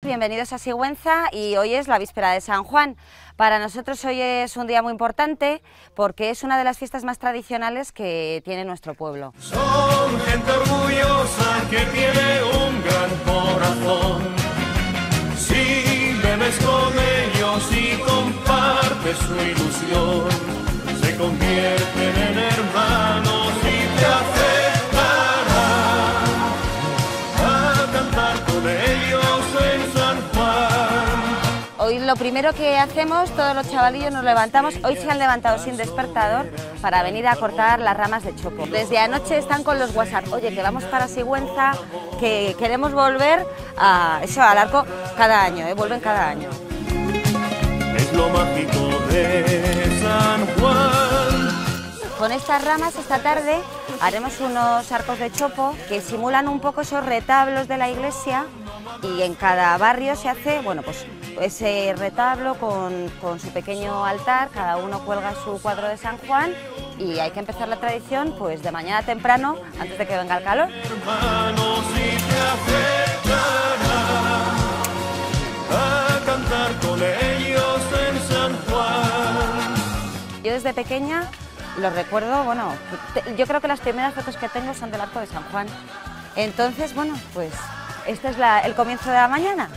bienvenidos a Sigüenza y hoy es la víspera de San Juan. Para nosotros hoy es un día muy importante porque es una de las fiestas más tradicionales que tiene nuestro pueblo. Son gente orgullosa que tiene un gran corazón. Si bebes con ellos y compartes su ilusión, se convierten en hermanos y te aceptarán a cantar con ellos en San Juan. Hoy lo primero que hacemos, todos los chavalillos nos levantamos, hoy se han levantado sin despertador para venir a cortar las ramas de chopo. Desde anoche están con los WhatsApp, oye, que vamos para Sigüenza, que queremos volver al arco cada año, vuelven cada año. Es lo mágico de San Juan. Con estas ramas esta tarde haremos unos arcos de chopo que simulan un poco esos retablos de la iglesia y en cada barrio se hace, bueno, pues ese retablo con su pequeño altar, cada uno cuelga su cuadro de San Juan y hay que empezar la tradición pues de mañana temprano antes de que venga el calor. Hermanos y te acercarán a cantar con ellos en San Juan. Yo desde pequeña lo recuerdo, bueno, yo creo que las primeras fotos que tengo son del arco de San Juan. Entonces, bueno, pues este es el comienzo de la mañana.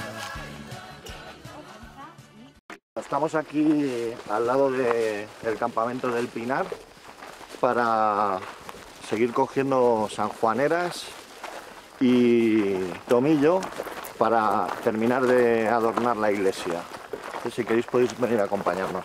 Estamos aquí al lado del campamento del Pinar para seguir cogiendo sanjuaneras y tomillo para terminar de adornar la iglesia. Entonces, si queréis podéis venir a acompañarnos.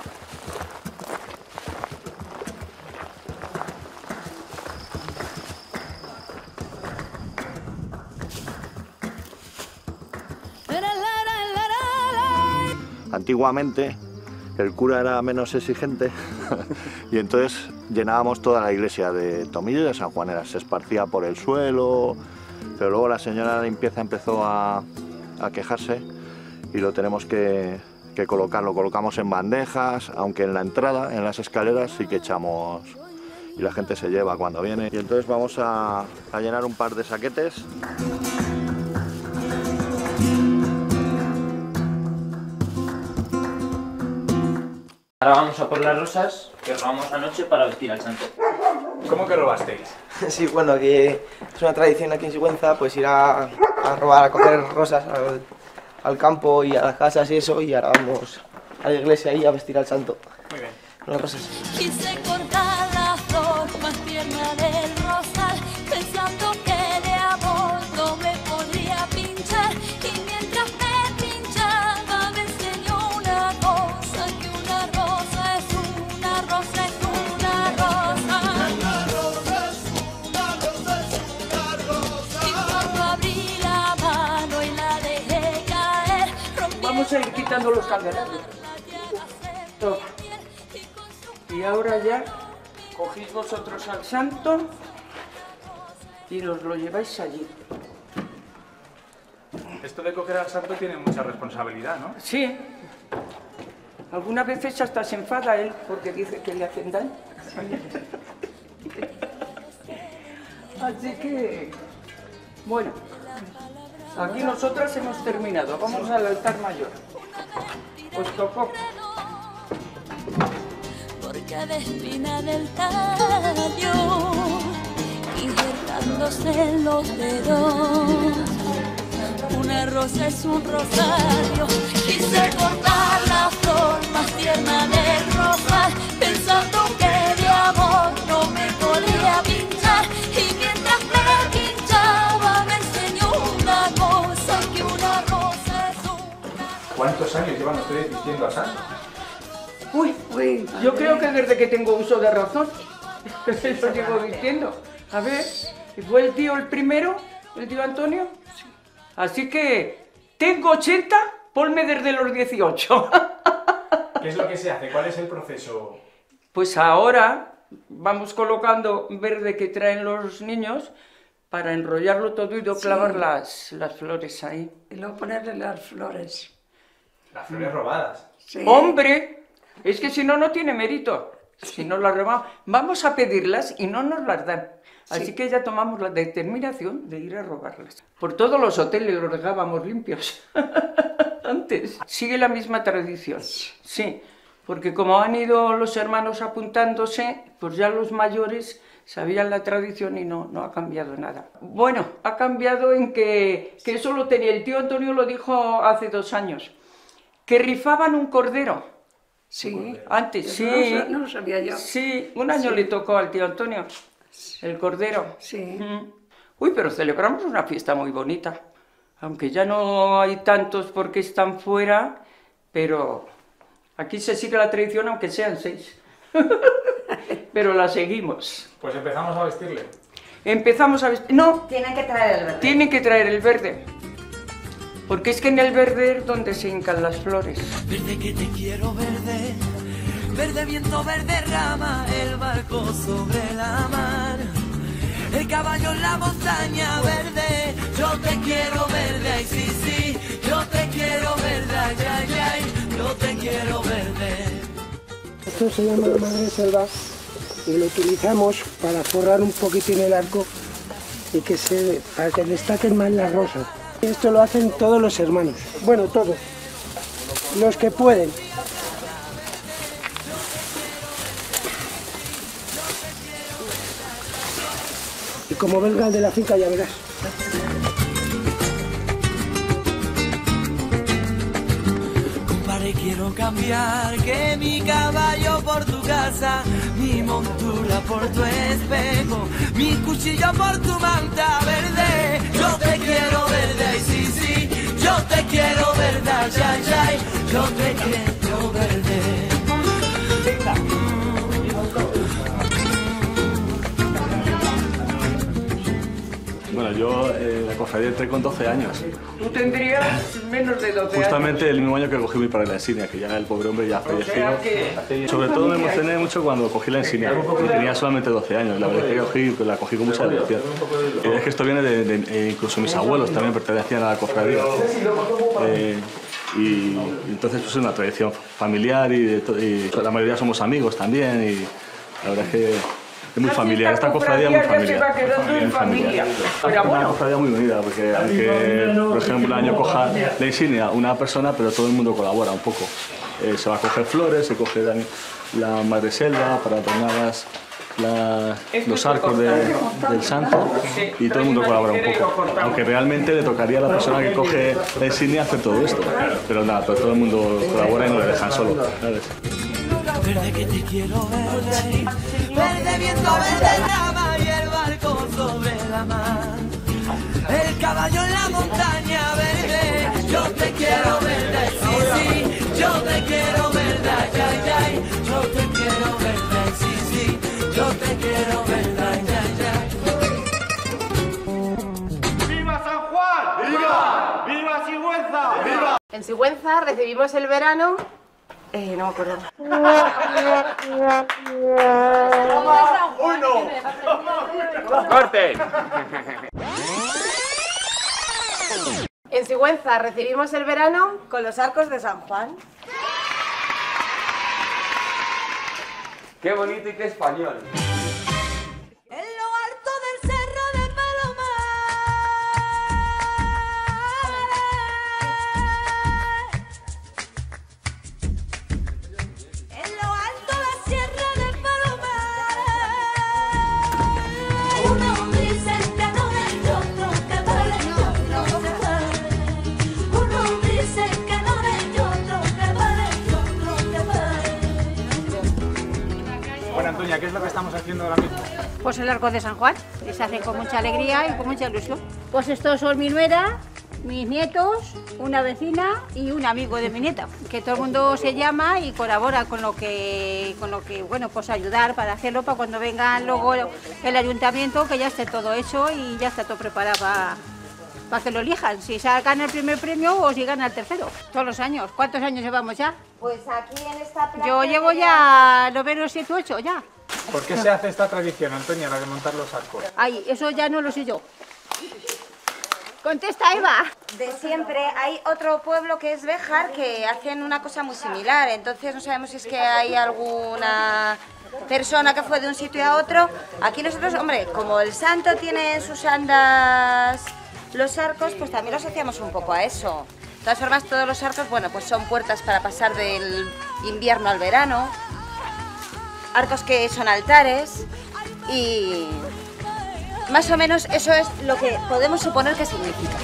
Antiguamente el cura era menos exigente y entonces llenábamos toda la iglesia de tomillo y de sanjuaneras, se esparcía por el suelo, pero luego la señora de limpieza empezó a quejarse y lo tenemos que colocar, lo colocamos en bandejas, aunque en la entrada, en las escaleras sí que echamos y la gente se lleva cuando viene. Y entonces vamos a llenar un par de saquetes. Ahora vamos a por las rosas que robamos anoche para vestir al santo. ¿Cómo que robasteis? Sí, bueno, que es una tradición aquí en Sigüenza, pues ir a robar, a coger rosas al campo y a las casas y eso, y ahora vamos a la iglesia y a vestir al santo. Muy bien. Con las rosas. Quise cortar la flor más tierna del rosal, pensando que de amor no me podría pinchar. Y mientras me pinchaba me enseñó una cosa, que una rosa es una rosa es una rosa. Una rosa es una rosa es una rosa. Y cuando abrí la mano y la dejé caer, vamos a ir quitando los candelabros. Toma. Y ahora ya cogéis vosotros al santo y os lo lleváis allí. Esto de coger al santo tiene mucha responsabilidad, ¿no? Sí. Algunas veces hasta se enfada él porque dice que le hacen daño. Así que, bueno, aquí nosotras hemos terminado. Vamos al altar mayor. Os tocó. Por cada espina del tallo, injertándose en los dedos. Una rosa es un rosario. Quise cortar la flor más tierna del rosal, pensando que de amor no me podía pinchar. Y mientras me pinchaba me enseñó una cosa, que una rosa es una. ¿Cuántos años llevan ustedes vistiendo a santo? Uy, yo creo que desde que tengo uso de razón, lo llevo diciendo. A ver, ¿fue el tío el primero, el tío Antonio? Así que tengo 80, ponme desde los 18. ¿Qué es lo que se hace? ¿Cuál es el proceso? Pues ahora vamos colocando verde que traen los niños para enrollarlo todo y clavar las flores ahí. Y luego ponerle las flores. Las flores robadas. Sí. ¡Hombre! Es que si no, no tiene mérito. Si no las robamos, vamos a pedirlas y no nos las dan. Así que ya tomamos la determinación de ir a robarlas. Por todos los hoteles los dejábamos limpios antes. Sigue la misma tradición, sí, porque como han ido los hermanos apuntándose, pues ya los mayores sabían la tradición y no ha cambiado nada. Bueno, ha cambiado en que eso lo tenía, el tío Antonio lo dijo hace 2 años, que rifaban un cordero. Sí, antes, sí. No lo sabía yo. Sí, un año le tocó al tío Antonio, el cordero. Sí. Uy, pero celebramos una fiesta muy bonita. Aunque ya no hay tantos porque están fuera, pero aquí se sigue la tradición aunque sean 6. Pero la seguimos. Pues empezamos a vestirle. Empezamos a vestir... No, Tienen que traer el verde. tienen que traer el verde. Porque es que en el verde es donde se hincan las flores. Verde que te quiero verde, verde viento, verde rama, el barco sobre la mar, el caballo en la montaña verde, yo te quiero verde, ay sí, sí, yo te quiero verde, ay, ay, ay, yo te quiero verde. Esto se llama madreselva y lo utilizamos para forrar un poquitín el arco y para que destaquen más las rosas. Esto lo hacen todos los hermanos, bueno, todos, los que pueden. Y como venga el de la finca ya verás. Compadre, quiero cambiar, que mi caballo por tu casa, mi montura por tu espejo, mi cuchillo por tu manta verde, yo te quiero verde, ay sí, sí, yo te quiero verde, ay, ay, ay, yo te quiero verde. Bueno, yo la cofradía entré con 12 años. Tú tendrías menos de 12 Justamente años. el mismo año que cogí mi padre la insignia, que ya el pobre hombre ya ha fallecido. que- Sobre todo me emocioné mucho cuando cogí la insignia, porque tenía solamente 12 años. La verdad es que la cogí con mucha ilusión. Y es que esto viene incluso mis abuelos también pertenecían a la cofradía. Y entonces pues, es una tradición familiar y la mayoría somos amigos también. Y la verdad es que es muy familiar, esta cofradía es muy familiar. Ya se va quedando en familia. Pero Una bueno, cofradía muy unida, porque aunque, por ejemplo, un año coja la insignia una persona, pero todo el mundo colabora un poco. Se va a coger flores, se coge la madreselva para adornar los arcos del santo y todo el mundo colabora un poco. Aunque realmente le tocaría a la persona que coge la insignia hacer todo esto. Pero nada, todo el mundo colabora y no le dejan solo, ¿sabes? Verde que te quiero verde, verde viento, verde rama y el barco sobre la mar, el caballo en la montaña verde, yo te quiero verde, sí, sí, yo te quiero verde, ay, ay, ay, yo te quiero verde, sí, sí, yo te quiero verde, ay, ay, ay. ¡Viva San Juan! ¡Viva! ¡Viva Sigüenza! ¡Viva! En Sigüenza recibimos el verano. No me acuerdo. ¡Uy, no! ¡Corte! En Sigüenza recibimos el verano con los arcos de San Juan. ¡Qué bonito y qué español! En lo alto del cerro de Palomar, en lo alto la sierra de Palomar, un hombre cercano del otro que vale otro que vale, un hombre cercano del otro que vale otro que vale. Bueno, Antonia, ¿qué es lo que estamos haciendo ahora mismo? Pues el arco de San Juan, y se hace con mucha alegría y con mucha ilusión. Pues estos son mi nuera, mis nietos, una vecina y un amigo de mi nieta, que todo el mundo se llama y colabora con lo que bueno, pues ayudar para hacerlo, para cuando venga luego el ayuntamiento, que ya esté todo hecho y ya está todo preparado para que lo elijan, si se gana el primer premio o si gana el tercero, todos los años. ¿Cuántos años llevamos ya? Pues aquí en esta plaza... Yo llevo ya, lo menos 7 u 8 ya. ¿Por qué se hace esta tradición, Antonia, la de montar los arcos? Ay, eso ya no lo sé yo. Contesta, Eva. De siempre hay otro pueblo que es Béjar que hacen una cosa muy similar, entonces no sabemos si es que hay alguna persona que fue de un sitio a otro. Aquí nosotros, hombre, como el santo tiene en sus andas los arcos, pues también lo asociamos un poco a eso. De todas formas, todos los arcos, bueno, pues son puertas para pasar del invierno al verano, arcos que son altares y más o menos eso es lo que podemos suponer que significa.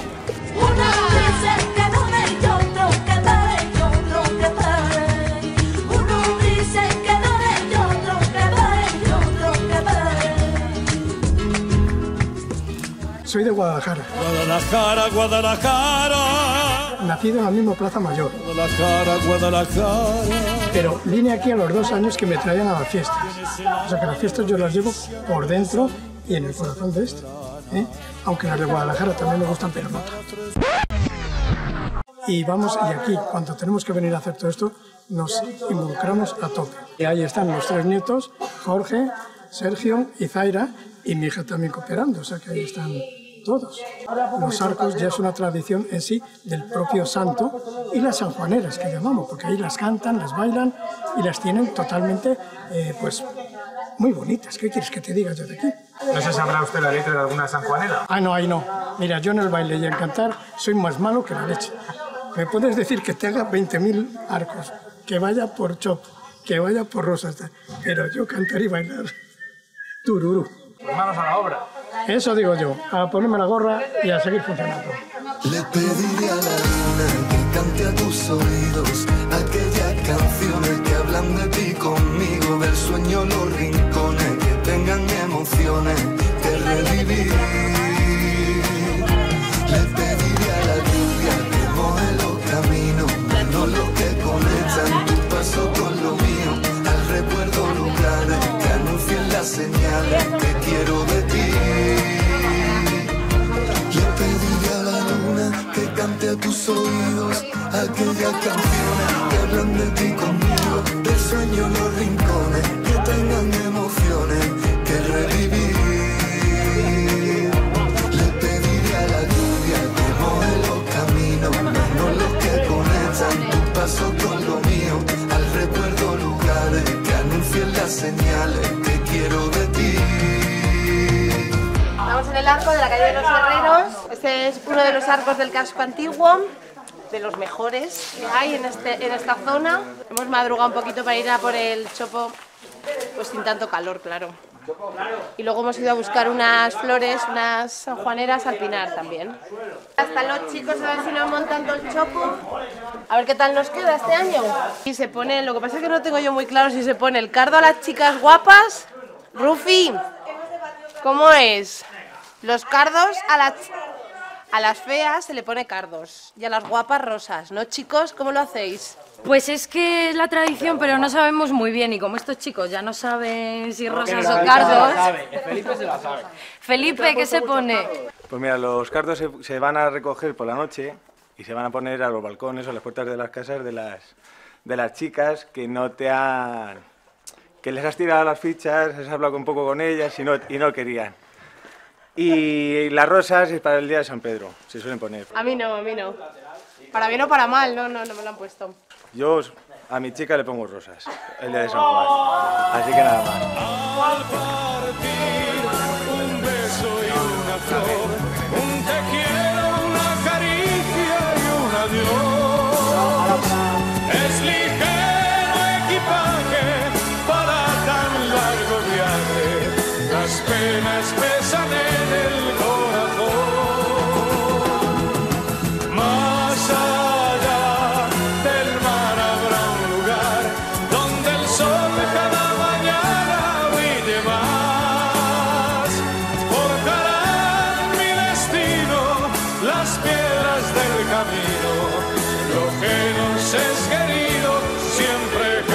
Soy de Guadalajara. Guadalajara, Guadalajara. Nacido en la misma Plaza Mayor. Guadalajara, Guadalajara. Pero vine aquí a los 2 años que me traían a las fiestas. O sea que las fiestas yo las llevo por dentro y en el corazón de esto. Aunque las de Guadalajara también me gustan, pero no tanto. Y vamos, y aquí, cuando tenemos que venir a hacer todo esto, nos involucramos a tope. Y ahí están los 3 nietos, Jorge, Sergio y Zaira, y mi hija también cooperando, o sea que ahí están todos. Los arcos ya es una tradición en sí del propio santo y las sanjuaneras que llamamos, porque ahí las cantan, las bailan y las tienen totalmente, pues, muy bonitas. ¿Qué quieres que te diga yo de aquí? ¿No se sabrá usted la letra de alguna sanjuanera? Ah, no, ahí no. Mira, yo en el baile y en cantar soy más malo que la leche. Me puedes decir que te haga 20.000 arcos, que vaya por chopo, que vaya por rosas, pero yo cantar y bailar, tururú. Pues manos a la obra. Eso digo yo, a ponerme la gorra y a seguir funcionando. Le pediré a la luna que cante a tus oídos aquellas canciones que hablan de ti conmigo, del sueño los rincones que tengan emociones que revivir. Le pediré a la lluvia que moje los caminos, no los que conectan tu paso con lo mío, al recuerdo lugares que anuncien las señales que quiero de ti. Le pediré a la luna que cante a tus oídos aquellas canciones que hablan de ti conmigo, del sueño los rincones que tengan emociones que revivir. Le pediré a la lluvia que moje los caminos, no los que conectan tu paso con lo mío, al recuerdo lugares que anuncien las señales que quiero de ti. Estamos en el arco de la calle de los Herreros. Este es uno de los arcos del casco antiguo, de los mejores que hay en esta zona. Hemos madrugado un poquito para ir a por el chopo, pues sin tanto calor, claro. Y luego hemos ido a buscar unas flores, unas sanjuaneras al Pinar también. Hasta los chicos a ver si nos montan todo el chopo. A ver qué tal nos queda este año. Y se pone, lo que pasa es que no tengo yo muy claro si se pone el cardo a las chicas guapas. Rufi, ¿cómo es? Los cardos a las feas se le pone cardos y a las guapas rosas, ¿no, chicos? ¿Cómo lo hacéis? Pues es que es la tradición, pero no sabemos muy bien, y como estos chicos ya no saben si rosas o cardos... Felipe se la sabe. Felipe, ¿qué se pone? Pues mira, los cardos se van a recoger por la noche y se van a poner a los balcones o a las puertas de las casas de las chicas que no te han... que les has tirado las fichas, has hablado un poco con ellas y no querían. Y las rosas es para el día de San Pedro, se suelen poner. A mí no, a mí no. Para bien o para mal, no me lo han puesto. Yo a mi chica le pongo rosas el día de San Juan, así que nada más. Un beso y una flor, un te quiero, una caricia y un adiós. Es ligero equipaje para tan largo viaje, las penas pesan en el corazón. Más allá del mar habrá un lugar donde el sol cada mañana brille más. Forjarán mi destino las piedras del camino, lo que nos es querido siempre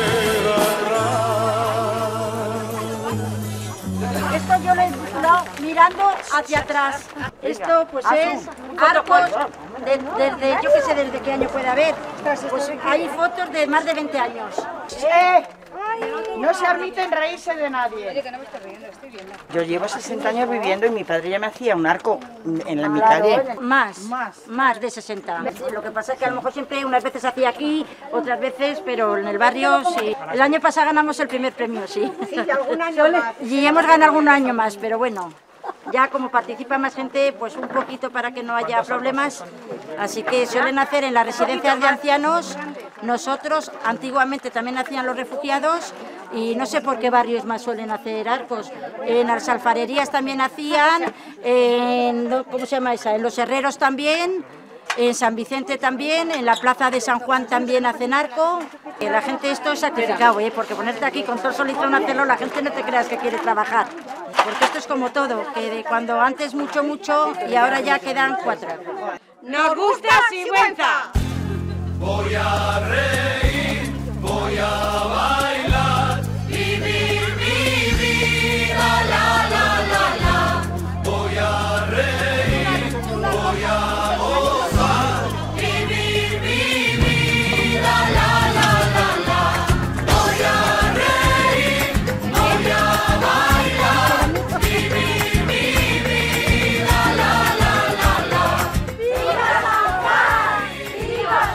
queda atrás. Esto yo lo he titulado Mirando hacia atrás. Esto pues es arcos desde, yo qué sé, desde qué año puede haber. Pues hay fotos de más de 20 años. No se admiten reírse de nadie. Oye, que no me estoy riendo, estoy viendo. Yo llevo 60 años viviendo y mi padre ya me hacía un arco en mi calle. Más de 60. Lo que pasa es que a lo mejor siempre unas veces hacía aquí, otras veces, pero en el barrio sí. El año pasado ganamos el primer premio, sí. Sí, y algún año más. Y hemos ganado algún año más, pero bueno. Ya como participa más gente, pues un poquito para que no haya problemas. Así que suelen hacer en las residencias de ancianos. Nosotros antiguamente también hacían los refugiados y no sé por qué barrios más suelen hacer arcos. En las alfarerías también hacían, ¿cómo se llama esa? En los herreros también. En San Vicente también, en la plaza de San Juan también hacen arco. La gente esto es sacrificado, porque ponerte aquí con todo solito en hacerlo, la gente no te creas que quiere trabajar. Porque esto es como todo, que de cuando antes mucho y ahora ya quedan 4. ¡Nos gusta Sigüenza! Voy a reír, voy a bailar, vivir mi vida, la la la la. Voy a reír, voy a gozar, vivir mi vida, la la la la. Voy a reír, voy a bailar, vivir mi vida, la la la la. ¡Viva San Juan! ¡Viva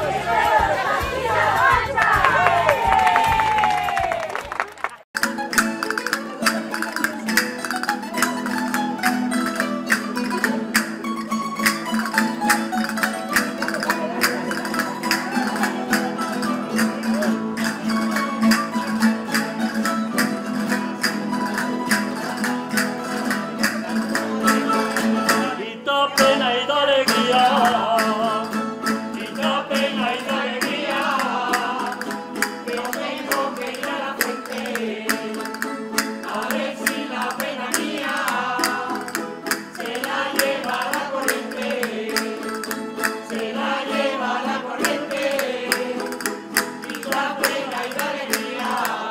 Quita pena y da alegría, quita pena y da alegría, que tengo que ir a la fuente, a ver si la pena mía se la lleva la corriente, se la lleva la corriente, quita pena y da alegría.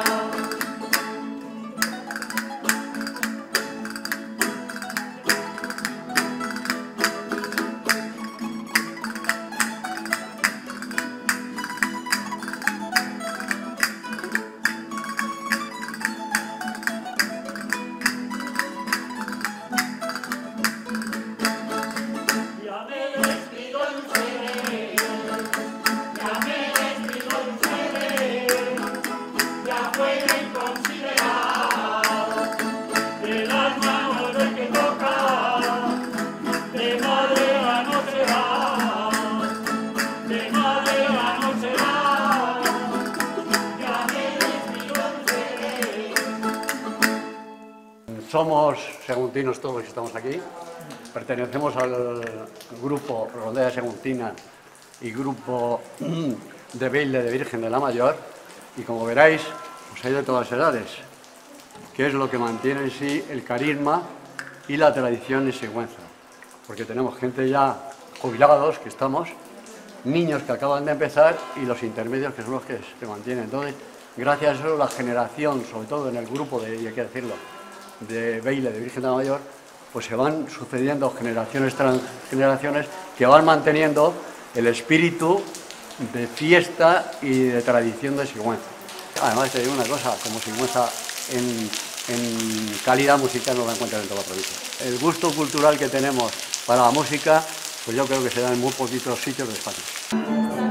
Ya me despido de ustedes, ya me despido de ustedes, ya pueden considerar de las manos del que toca, de madre a no será, de madre a no será, ya me despido de ustedes. Somos seguntinos todos los que estamos aquí. Pertenecemos al grupo Rondalla Seguntina y grupo de baile de Virgen de la Mayor. Y como veréis, pues hay de todas edades, que es lo que mantiene en sí el carisma y la tradición en Sigüenza. Porque tenemos gente ya jubilados, que estamos, niños que acaban de empezar y los intermedios que son los que se mantienen. Entonces, gracias a eso, la generación, sobre todo en el grupo de, y hay que decirlo, de baile de Virgen de la Mayor, pues se van sucediendo generaciones tras generaciones que van manteniendo el espíritu de fiesta y de tradición de Sigüenza. Además, te digo una cosa, como Sigüenza en calidad musical no la encuentran en toda la provincia. El gusto cultural que tenemos para la música, pues yo creo que se da en muy poquitos sitios de España.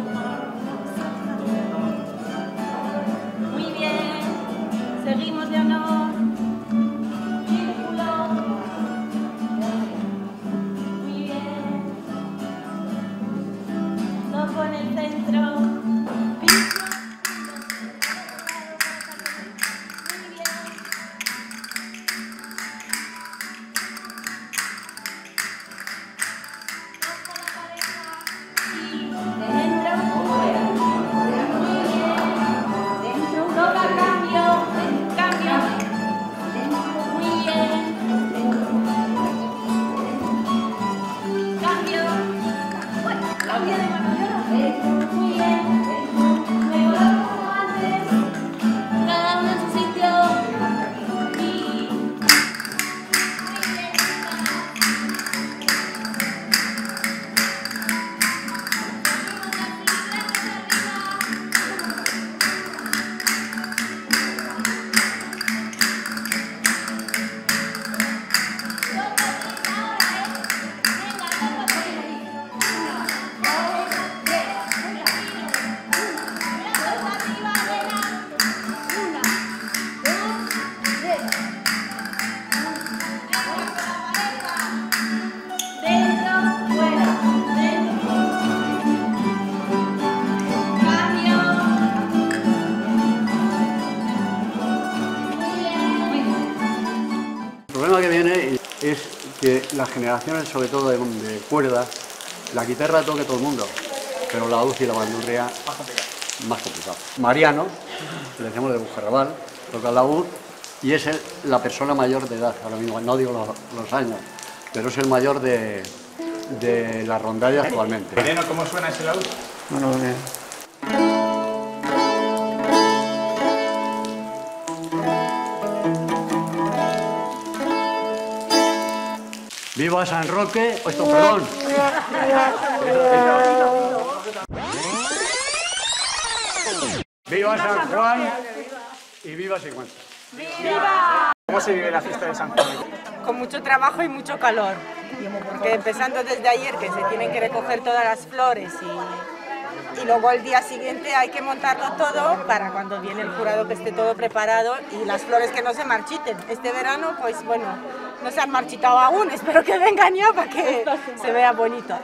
Muy bien, seguimos de honor. Círculo. Muy bien. Toco en el centro. Piso. Muy bien. Toco la pareja. Y dentro. Fuera. Muy bien. Dentro. Toca cambio. Cambio. Muy bien. Cambio. Cambio de mano. Muy bien. Me voy como antes. Cada uno en su sitio. Y... que las generaciones, sobre todo de cuerdas, la guitarra toque todo el mundo, pero la laúd y la bandurria más complicado. Mariano, le decimos de Bujarrabal, toca el laúd y es la persona mayor de edad, ahora mismo, no digo los años, pero es el mayor de la rondalla actualmente. Moreno, ¿cómo suena ese laúd? Bueno, ¡viva San Roque! Esto, perdón. ¡Viva San Juan! Y viva Sigüenza. ¡Viva! ¿Cómo se vive la fiesta de San Juan? Con mucho trabajo y mucho calor. Porque empezando desde ayer, que se tienen que recoger todas las flores y luego al día siguiente hay que montarlo todo para cuando viene el jurado que esté todo preparado y las flores que no se marchiten. Este verano, pues bueno, no se han marchitado aún, espero que vengan ya para que se vea bonito.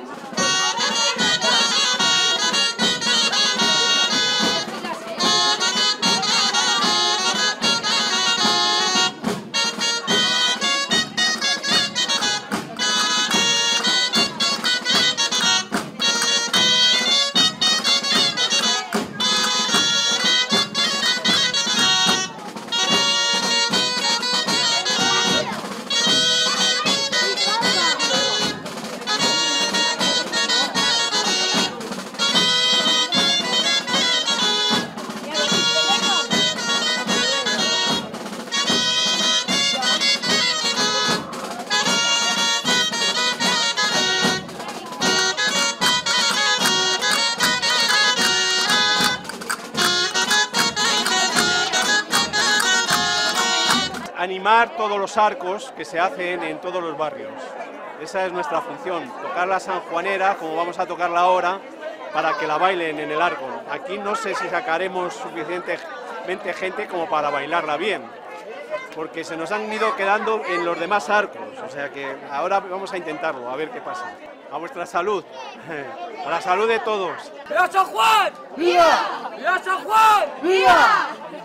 Animar todos los arcos que se hacen en todos los barrios. Esa es nuestra función, tocar la sanjuanera como vamos a tocarla ahora para que la bailen en el arco. Aquí no sé si sacaremos suficientemente gente como para bailarla bien, porque se nos han ido quedando en los demás arcos, o sea que ahora vamos a intentarlo, a ver qué pasa. A vuestra salud, a la salud de todos. ¡Viva San Juan! ¡Viva! ¡Viva San Juan! ¡Viva!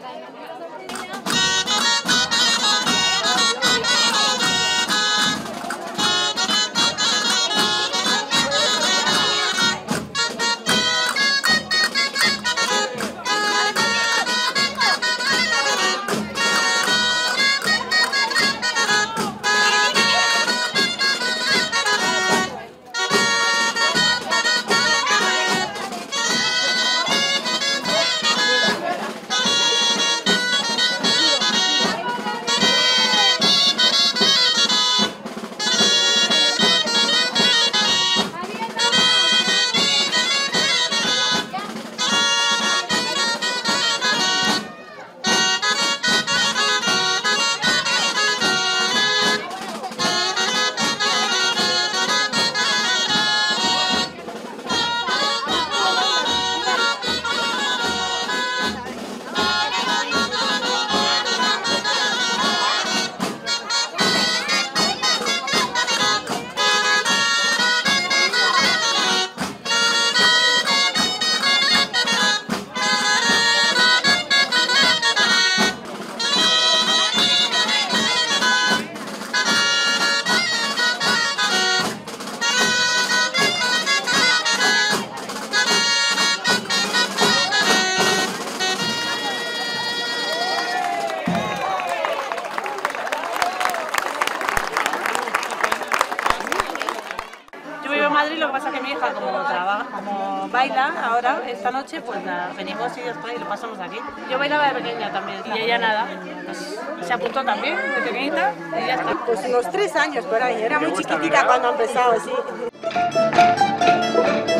Madrid, lo que pasa es que mi hija, como baila ahora, esta noche, pues nada, venimos y después y lo pasamos aquí. Yo bailaba de pequeña también, y ella nada, pues se apuntó también, de pequeñita, y ya está. Pues unos 3 años por ahí, era muy chiquitita cuando empezaba así.